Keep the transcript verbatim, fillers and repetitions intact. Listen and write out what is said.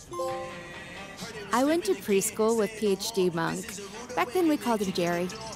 I went to preschool with PhD Monk. Back then we called him Jerry.